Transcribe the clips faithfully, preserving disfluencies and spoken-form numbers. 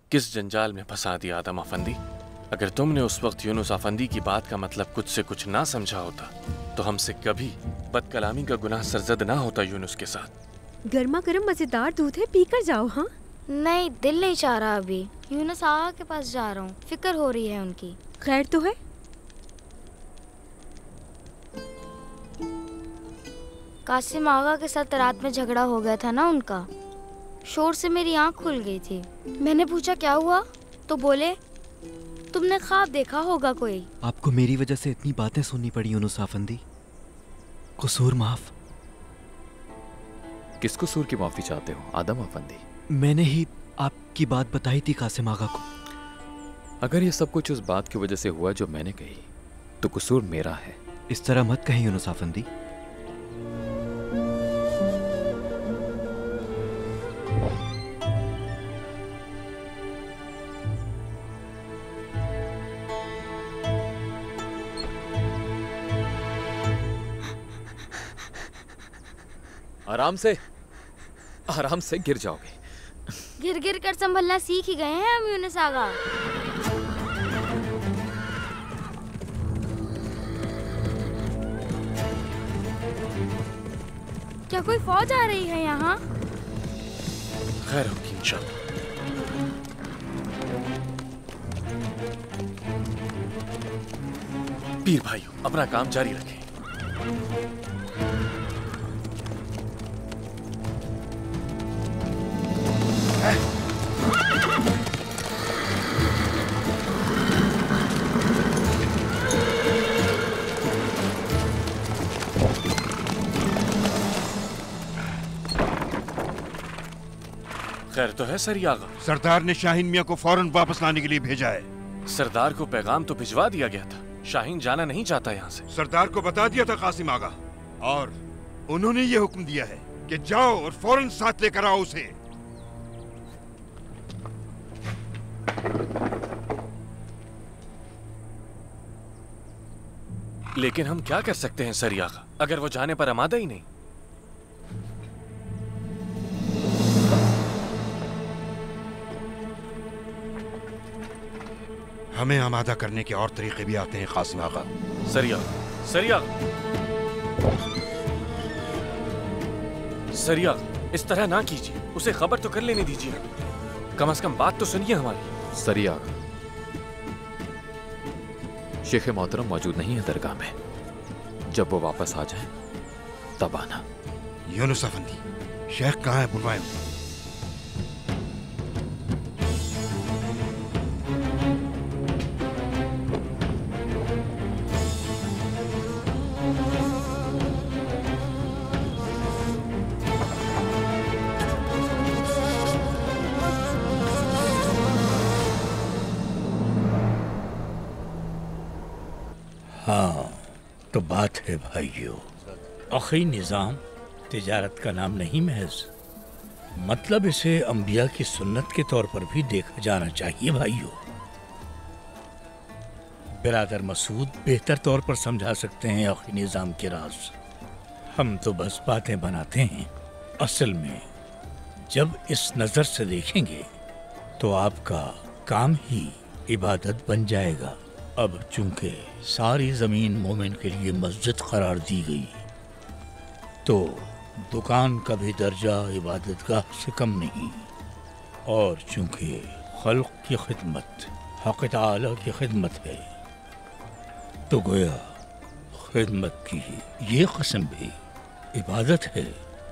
किस जंजाल में फंसा दिया आदम अफंदी। अगर तुमने उस वक्त यूनुस अफंदी की बात का मतलब कुछ से कुछ ना समझा होता तो हमसे कभी बदकलामी का गुनाह सरजद ना होता यूनुस के साथ। गर्मा गर्म मजेदार दूध है, पीकर जाओ। हाँ नहीं, दिल नहीं चाह रहा अभी। यूनुस आगा के पास जा रहा हूँ, फिक्र हो रही है उनकी। खैर तो है? कासिम आगा के साथ रात में झगड़ा हो गया था ना उनका। शोर से मेरी आंख खुल गई थी। मैंने पूछा क्या हुआ, तो बोले तुमने ख्वाब देखा होगा कोई। आपको मेरी वजह से इतनी बातें सुननी पड़ी यूनुस अफंदी। कसूर माफ। किस कसूर की माफी चाहते हो आदम अफंदी? मैंने ही आपकी बात बताई थी कासिम आगा को। अगर ये सब कुछ उस बात की वजह से हुआ जो मैंने कही तो कसूर मेरा है। इस तरह मत कहें यूनुस अफंदी। आराम से आराम से गिर जाओगे। गिर गिर कर संभलना सीख ही गए हैं हम यूनुस आगा। क्या कोई फौज आ रही है यहाँ? खैर होगी इंशाल्लाह। पीर भाइयों, अपना काम जारी रखें। खैर तो है सरी आगा? सरदार ने शाहीन मियाँ को फौरन वापस लाने के लिए भेजा है। सरदार को पैगाम तो भिजवा दिया गया था। शाहीन जाना नहीं चाहता यहाँ से। सरदार को बता दिया था कासिम आगा, और उन्होंने ये हुक्म दिया है कि जाओ और फौरन साथ लेकर आओ उसे। लेकिन हम क्या कर सकते हैं सरी आगा, अगर वो जाने पर आमादा ही नहीं? हमें आमादा करने के और तरीके भी आते हैं कासिम आगा। सरी आगा, सरी आगा, सरी आगा, इस तरह ना कीजिए। उसे खबर तो कर लेने दीजिए। कम से कम बात तो सुनिए हमारी। सरी आगा, शेख मोहतरम मौजूद नहीं है दरगाह में। जब वो वापस आ जाए तब आना। यूनुस अफंदी, शेख कहाँ है? बुलवाएं। हाँ तो बात है भाइयों, अखी निज़ाम तिजारत का नाम नहीं महज, मतलब इसे अंबिया की सुन्नत के तौर पर भी देखा जाना चाहिए भाइयों। बिरादर मसूद बेहतर तौर पर समझा सकते हैं अखी निज़ाम के राज। हम तो बस बातें बनाते हैं। असल में जब इस नज़र से देखेंगे तो आपका काम ही इबादत बन जाएगा। अब चूंकि सारी ज़मीन मोमिन के लिए मस्जिद करार दी गई तो दुकान का भी दर्जा इबादतगाह से कम नहीं, और चूंकि खल्क की खिदमत हक़ ताला की खिदमत है तो गोया खिदमत की ये कसम भी इबादत है।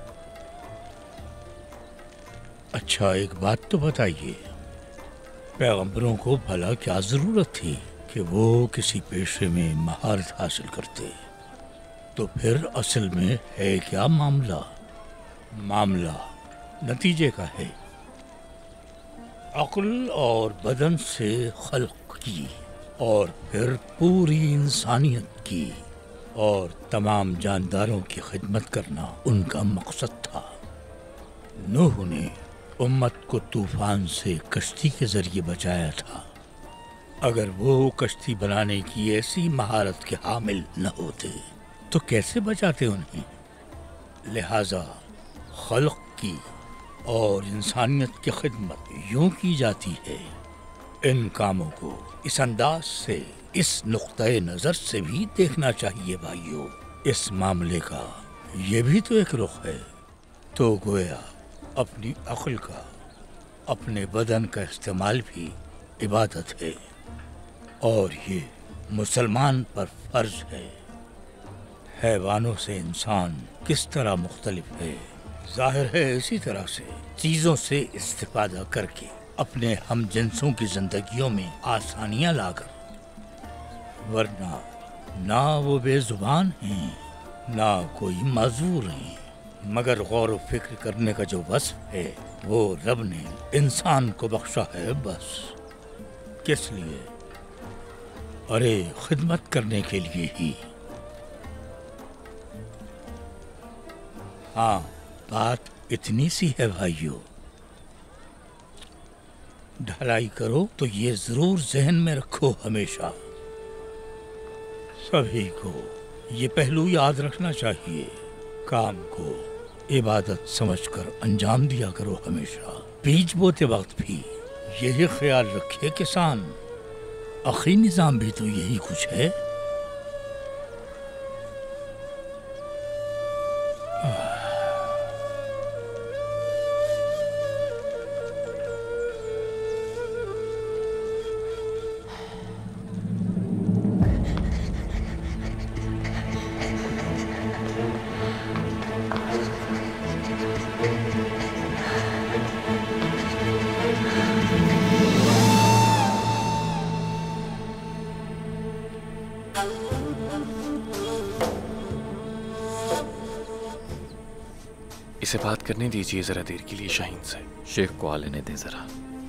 अच्छा एक बात तो बताइए, पैगंबरों को भला क्या ज़रूरत थी कि वो किसी पेशे में महारत हासिल करते? तो फिर असल में है क्या मामला? मामला नतीजे का है। अक्ल और बदन से खल्क की, और फिर पूरी इंसानियत की, और तमाम जानदारों की खिदमत करना उनका मकसद था। नूह ने उम्मत को तूफान से कश्ती के जरिए बचाया था। अगर वो कश्ती बनाने की ऐसी महारत के हामिल न होते तो कैसे बचाते उन्हें? लिहाजा खल्क की और इंसानियत की खिदमत यूं की जाती है। इन कामों को इस अंदाज से, इस नुक्ते नजर से भी देखना चाहिए भाइयों। इस मामले का ये भी तो एक रुख है। तो गोया अपनी अक्ल का, अपने बदन का इस्तेमाल भी इबादत है और ये मुसलमान पर फर्ज है। हैवानों से इंसान किस तरह मुख्तलिफ है, जाहिर है इसी तरह से चीजों से इस्तेफादा करके अपने हम जिन्सों की जिंदगियों में आसानियां लाकर, वरना ना वो बेजुबान हैं ना कोई माजूर हैं, मगर गौर व फिक्र करने का जो वस्फ है वो रब ने इंसान को बख्शा है बस। किस लिए? अरे खिदमत करने के लिए ही। हाँ, बात इतनी सी है भाइयों, ढलाई करो तो ये जरूर जहन में रखो हमेशा। सभी को ये पहलू याद रखना चाहिए, काम को इबादत समझकर अंजाम दिया करो हमेशा। बीज बोते वक्त भी यही ख्याल रखे किसान, आखिरी निजाम भी तो यही कुछ है। इसे बात करने दीजिए जरा देर के लिए शाहीन से। शेख को आ लेने दे जरा,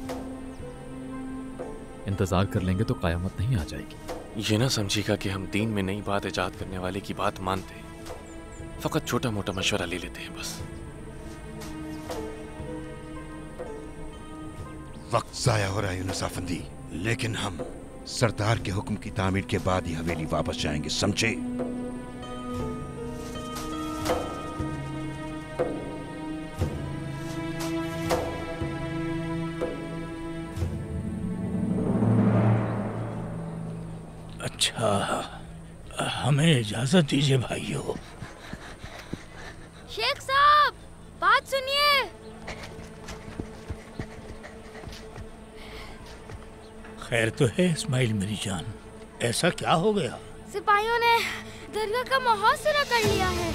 इंतजार कर लेंगे तो कयामत नहीं आ जाएगी। ये ना समझिएगा कि हम दीन में नई बात इजाद करने वाले की बात मानते हैं, फकत छोटा मोटा मशवरा ले लेते हैं बस। वक्त जाया हो रहा है यूनुस अफंदी, लेकिन हम सरदार के हुक्म की तामीर के बाद ही हवेली वापस जाएंगे, समझे? अच्छा, हमें इजाजत दीजिए भाइयों। शेख साहब, बात सुनिए। खैर तो है इस्माइल मेरी जान, ऐसा क्या हो गया? सिपाहियों ने दरगाह का मुहासरा कर लिया है।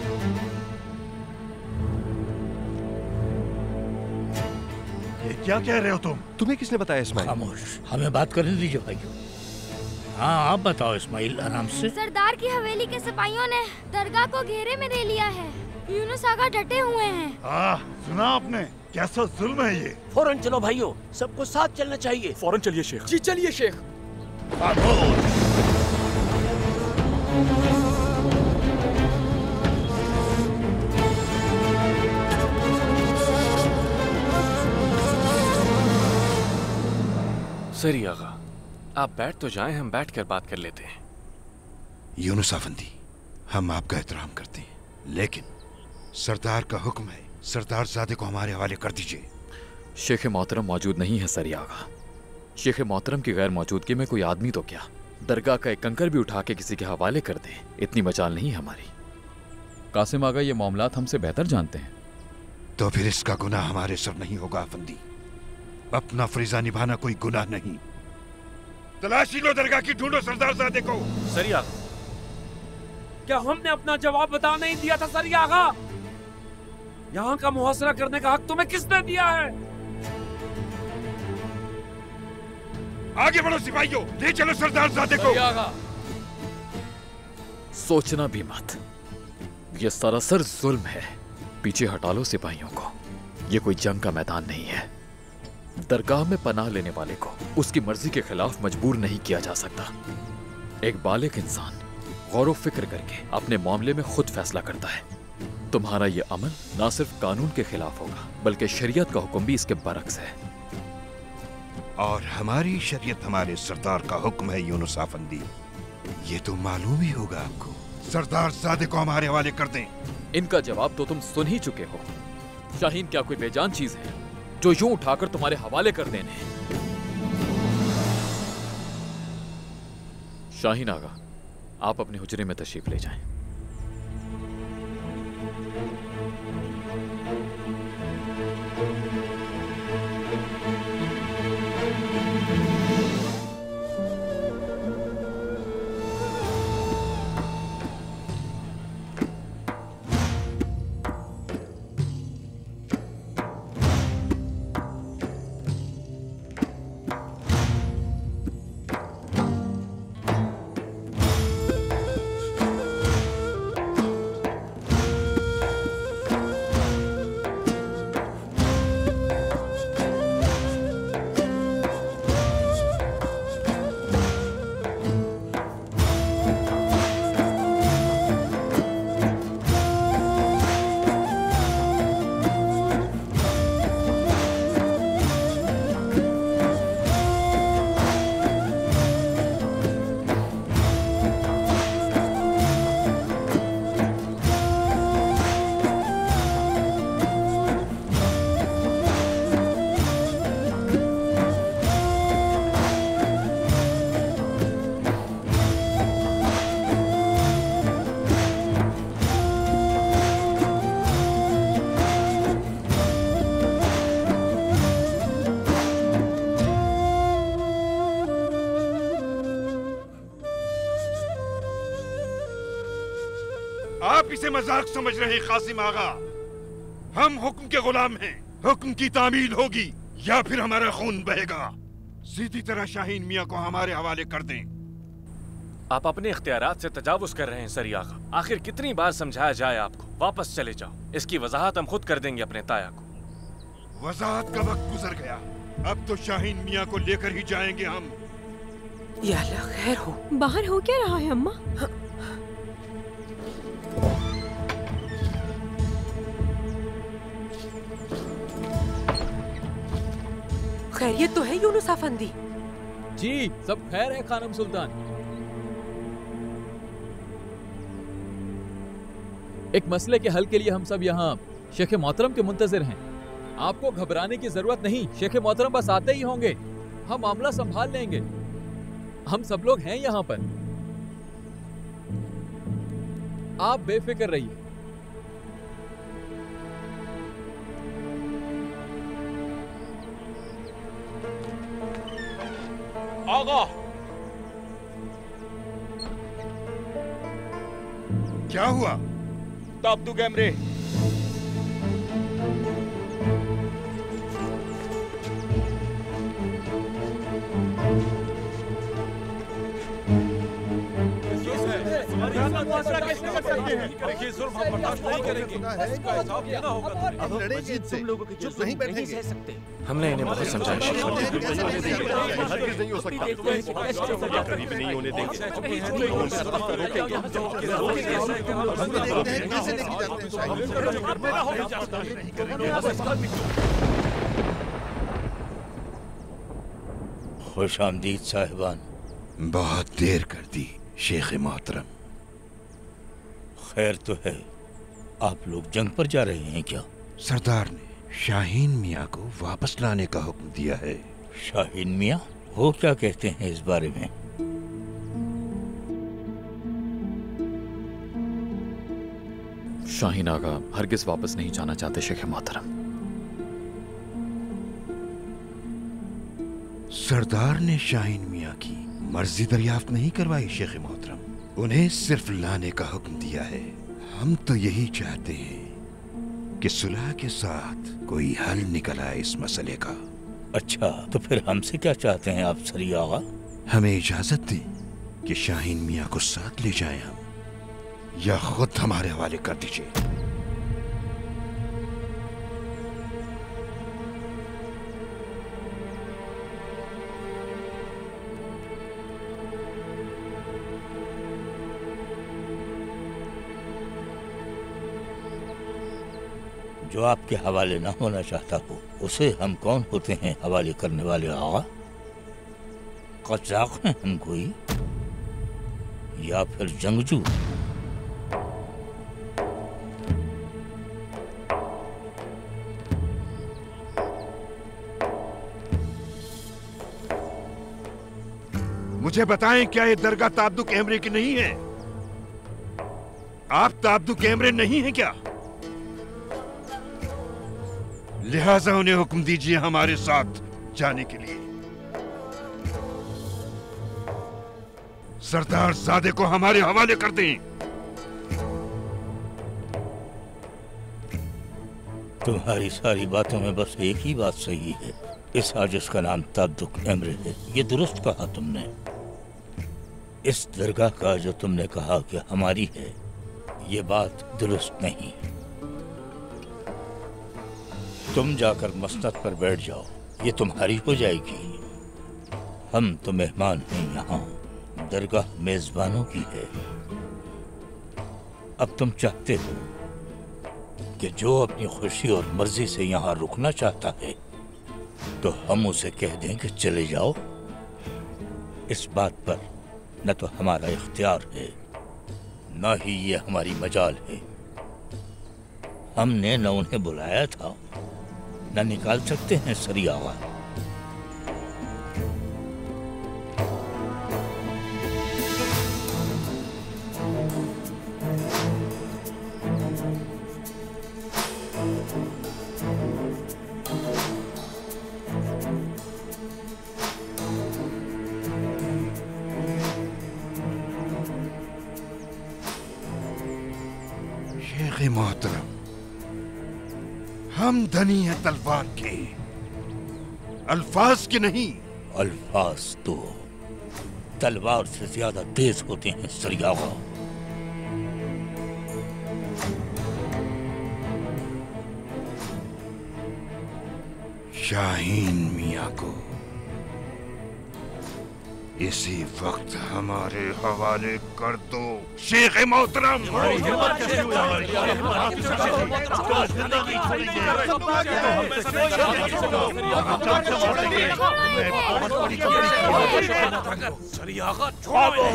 ये क्या कह रहे हो तुम? तुम्हें किसने बताया इस्माइल? खामोश, हमें बात करने दीजिए भाइयों। हाँ, आप बताओ इस्माइल आराम से। सरदार की हवेली के सिपाहियों ने दरगाह को घेरे में ले लिया है। यूनुस आगा डटे हुए हैं। हाँ, सुना आपने? कैसा जुल्म है ये। फौरन चलो भाइयों, सबको साथ चलना चाहिए। फौरन चलिए शेख। जी चलिए शेख। सरी आगा, आप बैठ तो जाएं, हम बैठ कर बात कर लेते हैं। यूनुस अफंदी, हम आपका एहतराम करते हैं, लेकिन सरदार का हुक्म है, सरदार ज़ादे को हमारे हवाले कर दीजिए। शेख मोहतरम मौजूद नहीं है सरी आगा। शेख मोहतरम की गैर मौजूदगी में कोई आदमी तो क्या, दरगाह का एक कंकर भी उठा के किसी के हवाले कर दे, इतनी मचाल नहीं हमारी। कासिम आगा ये मामलात हमसे बेहतर जानते हैं। तो फिर इसका गुनाह हमारे सर नहीं होगा अफंदी। अपना फरीजा निभाना कोई गुनाह नहीं। तलाशी लो दरगाह की, ढूंढो सरदार ज़ादे को। सरी आगा, क्या हमने अपना जवाब बता नहीं दिया था सरी आगा? यहाँ का मुहासरा करने का हक तुम्हें किसने दिया है? आगे बढ़ो सिपाहियों, ले चलो सरदार ज़ादे को। सोचना भी मत, ये सरासर जुल्म है। पीछे हटा लो सिपाहियों को, ये कोई जंग का मैदान नहीं है। दरगाह में पनाह लेने वाले को उसकी मर्जी के खिलाफ मजबूर नहीं किया जा सकता। एक बालिग इंसान गौर व फिक्र करके अपने मामले में खुद फैसला करता है। तुम्हारा ये अमल ना सिर्फ कानून के खिलाफ होगा, बल्कि शरीयत का हुक्म भी इसके बरक्स है। और हमारी शरीयत हमारे सरदार का हुक्म है यूनुस अफंदी, ये तो मालूम ही होगा आपको। सरदार ज़ादे को हमारे हवाले कर दें। इनका जवाब तो तुम सुन ही चुके हो। शाहीन क्या कोई बेजान चीज है जो यूं उठाकर तुम्हारे हवाले कर देने? शाहीन आगा, आप अपने हुजरे में तशरीफ ले जाएं। आप इसे मजाक समझ रहे हैं कासिम आगा? हम हुक्म के गुलाम हैं। हुक्म की तामील होगी या फिर हमारा खून बहेगा। सीधी तरह शाहीन मियाँ को हमारे हवाले कर दें। आप अपने इख्तियारात से तजावुज कर रहे हैं सरी आगा। आखिर कितनी बार समझाया जाए आपको? वापस चले जाओ। इसकी वजाहत हम खुद कर देंगे अपने ताया को। वजाहत का वक्त गुजर गया। अब तो शाहीन मियाँ को लेकर ही जाएंगे हम। या अल्लाह खैर हो। बाहर हो क्या रहा है अम्मा? खैरियत तो है यूनुस अफंदी? जी सब खैर है खानम सुल्तान। एक मसले के हल के लिए हम सब यहाँ शेख मोहतरम के मुंतजिर हैं। आपको घबराने की जरूरत नहीं, शेख मोहतरम बस आते ही होंगे। हम मामला संभाल लेंगे। हम सब लोग हैं यहाँ पर, आप बेफिक्र रहिए। आगा, क्या हुआ? ताब्दू कैमरे। देखिए जुल्म हम बर्दाश्त नहीं करेंगे। इसका हिसाब देना होगा। अब हम लड़ेंगे इनसे, लोगों की चुप नहीं बैठेंगे। हमने इन्हें बहुत समझाया शेख। हरगिज़ नहीं हो सकता। करीब नहीं होने देंगे। खुश आमदीद साहिबान। बहुत देर कर दी शेख मोहतरम। खैर तो है। आप लोग जंग पर जा रहे हैं क्या? सरदार ने शाहीन मियाँ को वापस लाने का हुक्म दिया है। शाहीन मियाँ? वो क्या कहते हैं इस बारे में? शाहीन आगा हरगिज वापस नहीं जाना चाहते शेख मोहतरम। सरदार ने शाहीन मियाँ की मर्जी दरियाफ्त नहीं करवाई शेख मोहतरम, उन्हें सिर्फ लाने का हुक्म दिया है। हम तो यही चाहते हैं कि सुलह के साथ कोई हल निकल आए इस मसले का। अच्छा, तो फिर हमसे क्या चाहते हैं आप सरी आगा? हमें इजाजत दें कि शाहीन मियाँ को साथ ले जाएं हम, या खुद हमारे हवाले कर दीजिए। जो आपके हवाले न होना चाहता हो उसे हम कौन होते हैं हवाले करने वाले आगा? कज़ाक हैं हम कोई, या फिर जंगजू? मुझे बताएं, क्या ये दरगाह ताब्दुक एमरे की नहीं है? आप ताब्दुक एमरे नहीं हैं क्या? लिहाजा उन्हें हुक्म दीजिए हमारे साथ जाने के लिए। सरदार ज़ादे को हमारे हवाले कर दें। तुम्हारी सारी बातों में बस एक ही बात सही है, इस हाजिस का नाम ताब्दुक एमरे है। ये दुरुस्त कहा तुमने। इस दरगाह का जो तुमने कहा कि हमारी है, ये बात दुरुस्त नहीं। तुम जाकर मसनद पर बैठ जाओ, ये तुम्हारी हो जाएगी। हम तो मेहमान हैं यहाँ, दरगाह मेजबानों की है। अब तुम चाहते हो कि जो अपनी खुशी और मर्जी से यहाँ रुकना चाहता है तो हम उसे कह दें कि चले जाओ। इस बात पर न तो हमारा इख्तियार है, न ही ये हमारी मजाल है। हमने न उन्हें बुलाया था, न निकाल सकते हैं सरी आगा। शेख मोहतरम, हम धनी हैं तलवार के, अल्फाज के नहीं। अल्फाज तो तलवार से ज्यादा तेज होते हैं सरियागा। शाहीन मियां को इसी वक्त हमारे हवाले कर दो। शेख मोहतरम, सरियागा छोड़ो।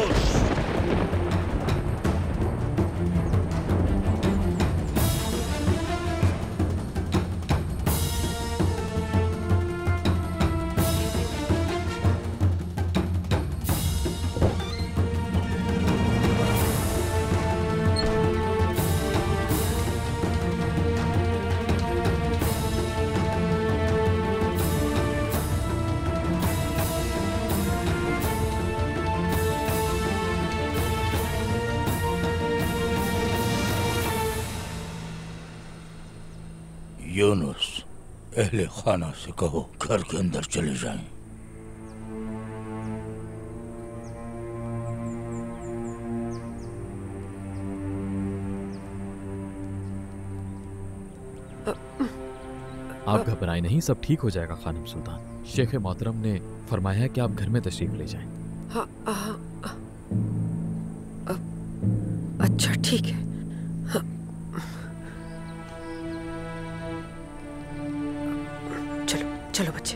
यूनुस, अहले खाना से कहो घर के अंदर चले जाएं। आप घबराएं नहीं, सब ठीक हो जाएगा खानम सुल्तान। शेख मोहतरम ने फरमाया है कि आप घर में तशरीफ ले जाएं। हाँ, हाँ, अच्छा ठीक है। हाँ। चलो चलो बच्चे।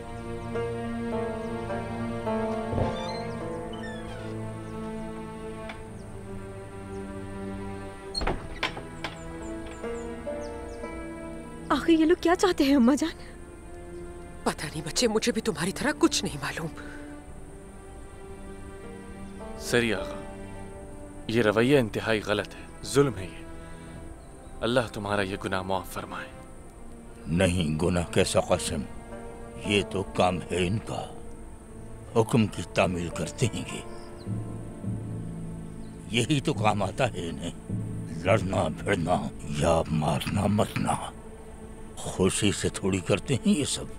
आखिर ये लोग क्या चाहते हैं अम्मा जान? पता नहीं बच्चे, मुझे भी तुम्हारी तरह कुछ नहीं मालूम। सरी आगा, ये रवैया इंतहाई गलत है, जुल्म है ये। अल्लाह तुम्हारा ये गुनाह माफ फरमाए। नहीं, गुनाह कैसा कासिम, ये तो काम है इनका। हुक्म की तामील करते हैं ये, यही तो काम आता है इन्हें। लड़ना भिड़ना या मारना मरना खुशी से थोड़ी करते हैं ये सब।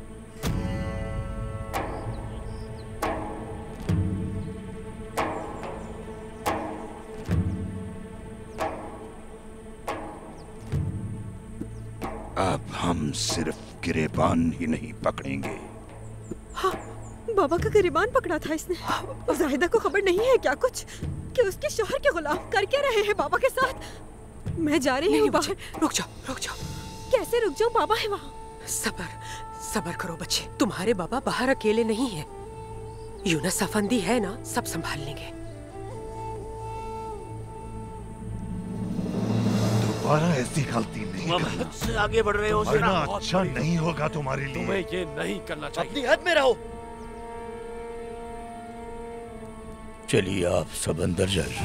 अब हम सिर्फ गिरेबान ही नहीं पकड़ेंगे। हाँ, बाबा का गिरेबान पकड़ा था इसने। जाहिदा को खबर नहीं है क्या कुछ कि उसके शौहर के गुलाम कर क्या रहे हैं बाबा के साथ? मैं जा रही हूँ बाहर। रुक जाओ, रुक जाओ। कैसे रुक जाऊँ? बाबा है वहाँ। सबर सबर करो बच्चे, तुम्हारे बाबा बाहर अकेले नहीं हैं। यूनुस अफंदी है ना, सब संभाल लेंगे। दोबारा ऐसी गलती नहीं करना। से आगे बढ़ रहे हो वरना अच्छा नहीं होगा तुम्हारे लिए। तुम्हें ये नहीं करना चाहिए। अपनी हद में रहो। चलिए आप सब अंदर जाइए।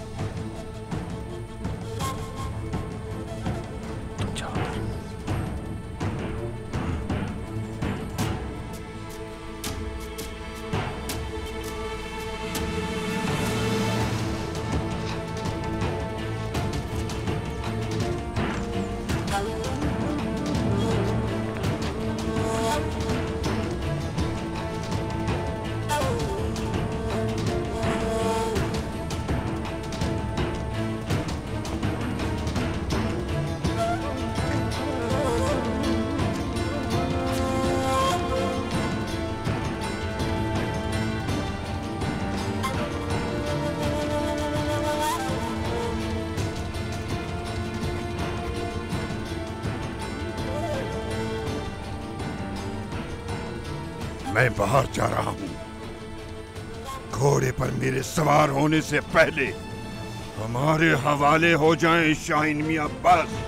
मैं बाहर जा रहा हूं। घोड़े पर मेरे सवार होने से पहले हमारे हवाले हो जाएं शाहीन मियां बस।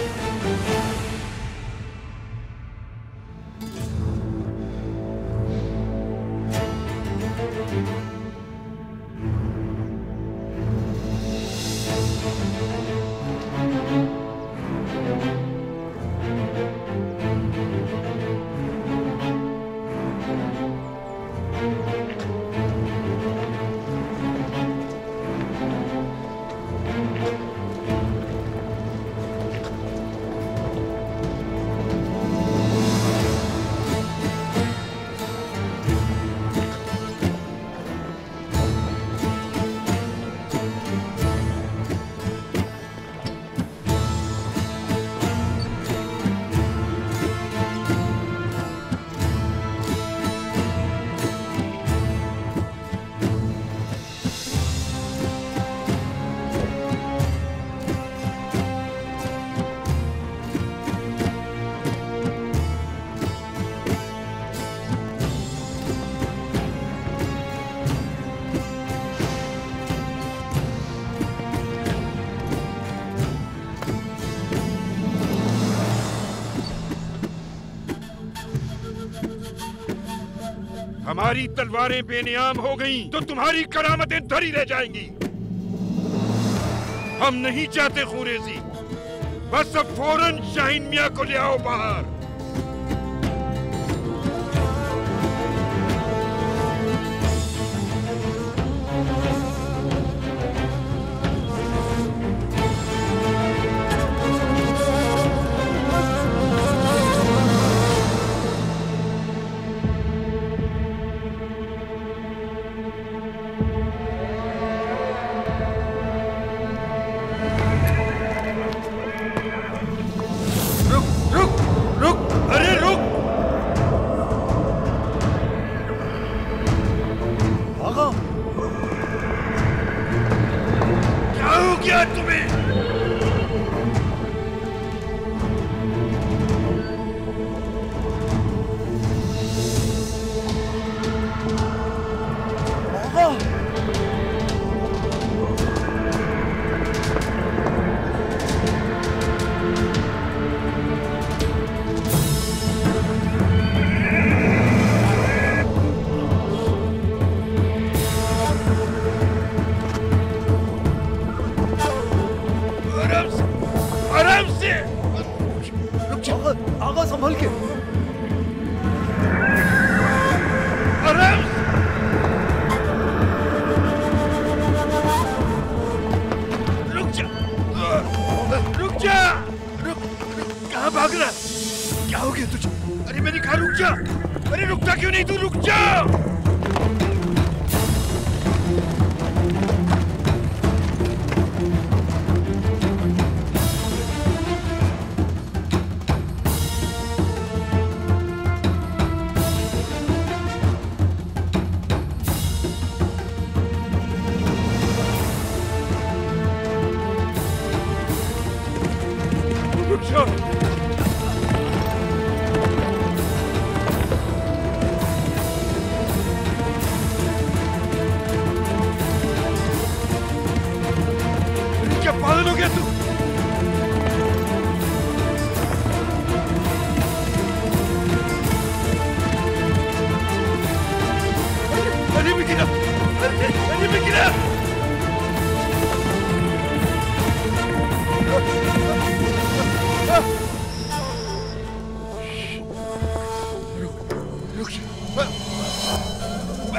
हमारी तलवारें बेनियाम हो गईं, तो तुम्हारी करामतें धरी रह जाएंगी। हम नहीं चाहते खुरेजी, बस अब फौरन शाहीन मियां को ले आओ बाहर।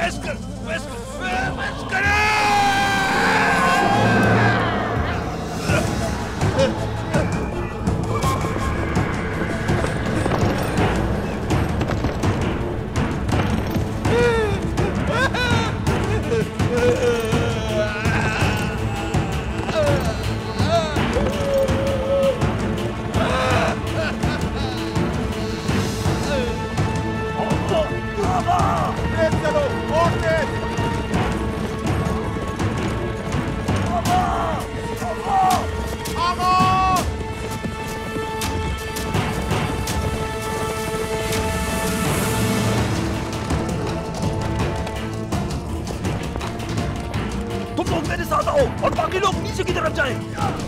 बस कर, बस कर, बस करो। तुम लोग मेरे साथ आओ और बाकी लोग नीचे की तरफ जाएं।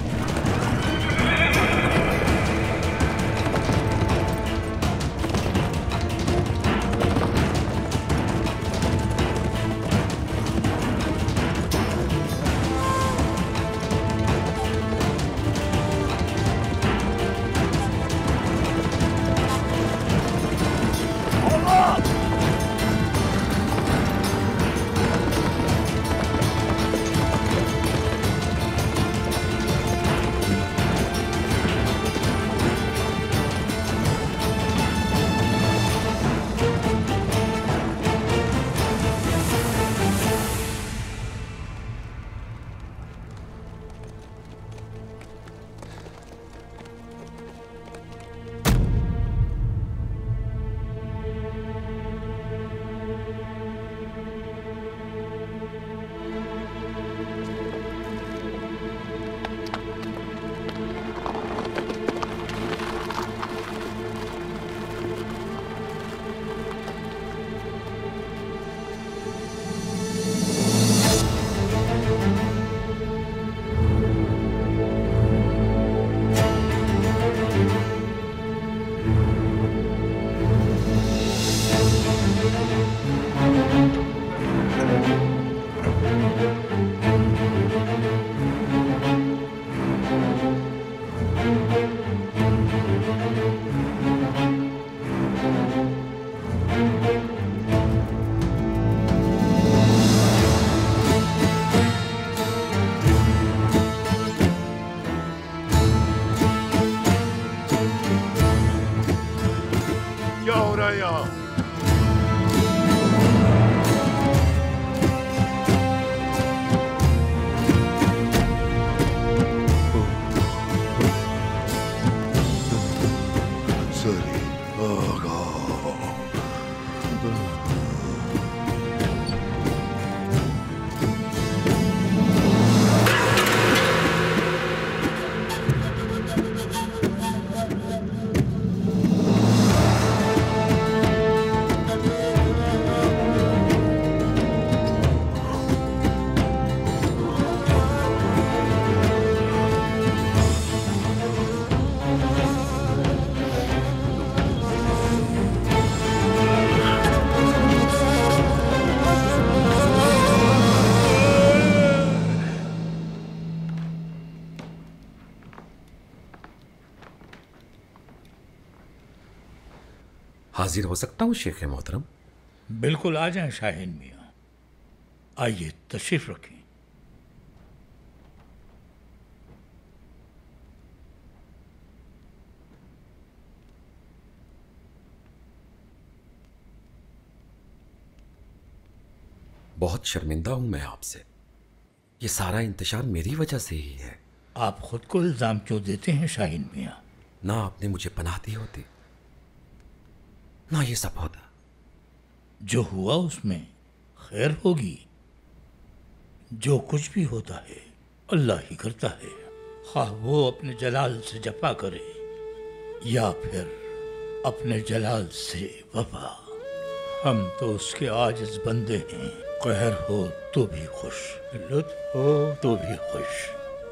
हाजिर हो सकता हूँ शेख मोहतरम? बिल्कुल आ जाएं शाहीन मियाँ, आइए तशरीफ रखें। बहुत शर्मिंदा हूं मैं आपसे, ये सारा इंतजार मेरी वजह से ही है। आप खुद को इल्जाम क्यों देते हैं शाहीन मियाँ? ना आपने मुझे पनाह दी होती, ना ये सब होता। जो हुआ उसमें खैर होगी। जो कुछ भी होता है अल्लाह ही करता है, हाँ वो अपने जलाल से जफा करे या फिर अपने जलाल से वफा। हम तो उसके आजिज़ बंदे हैं। कहर हो तो भी खुश, लुत्फ हो तो भी खुश।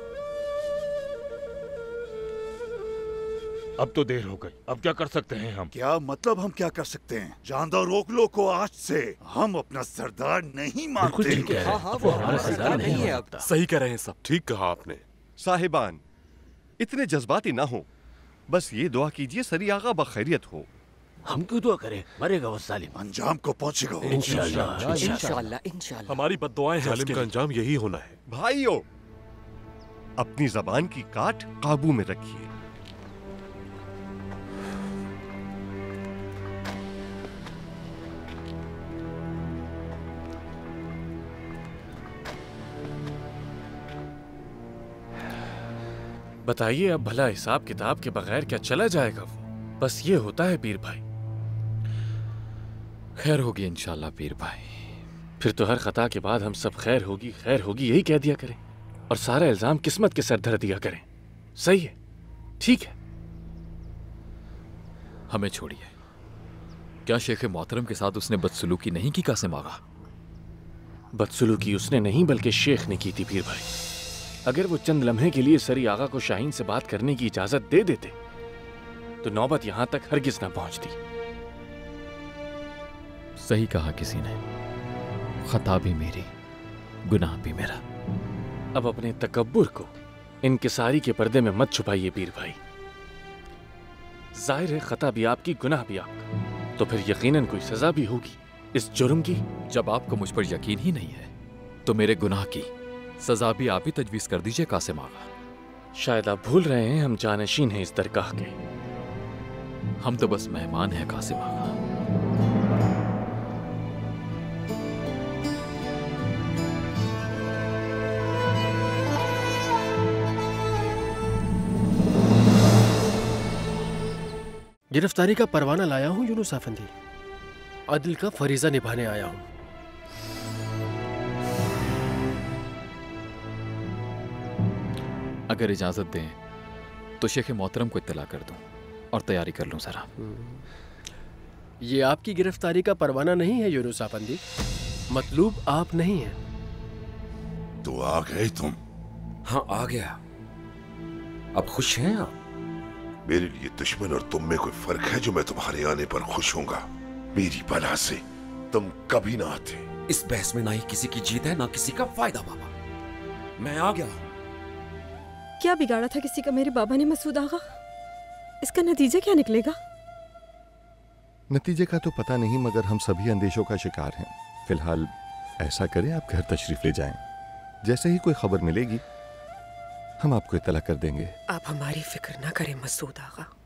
अब तो देर हो गई, अब क्या कर सकते हैं हम? क्या मतलब हम क्या कर सकते हैं? जानदार रोक लो को आज से हम अपना सरदार नहीं मानते। ठीक है, हाँ, हाँ, वो हमारा सरदार नहीं है अब। सही कह रहे हैं सब, ठीक कहा आपने। साहिबान, इतने जज्बाती ना हो, बस ये दुआ कीजिए सरी आगा बखैरियत हो। हम क्यों दुआ करें? मरेगा वो जालिम। अंजाम को पहुंचेगा वो। इंशाल्लाह इंशाल्लाह इंशाल्लाह। हमारी बद्दुआएं हैं जालिम का अंजाम यही होना है। भाइयों, अपनी जबान की काट काबू में रखिए। बताइए अब भला हिसाब किताब के बगैर क्या चला जाएगा वो? बस ये होता है पीर भाई। खैर होगी इंशाल्लाह पीर भाई। फिर तो हर खता के बाद हम सब खैर होगी खैर होगी यही कह दिया करें और सारा इल्जाम किस्मत के सर धर दिया करें। सही है, ठीक है। हमें छोड़िए। क्या शेख मोहतरम के साथ उसने बदसलूकी नहीं की कासिम आगा? बदसलूकी उसने नहीं बल्कि शेख ने की थी पीर भाई। अगर वो चंद लम्हे के लिए सरी आगा को शाहीन से बात करने की इजाजत दे देते तो नौबत यहां तक हरगिज ना पहुंचती। सही कहा किसी ने, खता भी मेरी, गुनाह भी मेरा। अब अपने तकब्बुर को इनकिसारी के पर्दे में मत छुपाइए पीर भाई। जाहिर है खता भी आपकी, गुनाह भी आपका, तो फिर यकीनन कोई सजा भी होगी इस जुर्म की। जब आपको मुझ पर यकीन ही नहीं है तो मेरे गुनाह की सजा भी आप ही तजवीज कर दीजिए कासिम आगा। शायद आप भूल रहे हैं हम जानशीन हैं इस दरगाह के। हम तो बस मेहमान हैं कासिम आगा। गिरफ्तारी का परवाना लाया हूं यूनुस अफंदी। अदल का फरीजा निभाने आया हूं। अगर इजाजत दें तो शेख मोहतरम को इत्तला कर दूं और तैयारी कर लूं जरा। ये आपकी गिरफ्तारी का परवाना नहीं है यूनुस अफंदी। मतलूब आप नहीं हैं। तो आ गए तुम? हाँ आ गया। अब खुश हैं आप? मेरे लिए दुश्मन और तुम में कोई फर्क है जो मैं तुम्हारे आने पर खुश होऊंगा? मेरी बला से तुम कभी ना आते। इस बहस में ना ही किसी की जीत है ना किसी का फायदा बाबा। मैं आ गया। क्या बिगाड़ा था किसी का मेरे बाबा ने मसूद आगा? इसका नतीजा क्या निकलेगा? नतीजे का तो पता नहीं, मगर हम सभी अंदेशों का शिकार हैं। फिलहाल ऐसा करें, आप घर तशरीफ ले जाएं। जैसे ही कोई खबर मिलेगी हम आपको इत्तला कर देंगे। आप हमारी फिक्र ना करें मसूद आगा।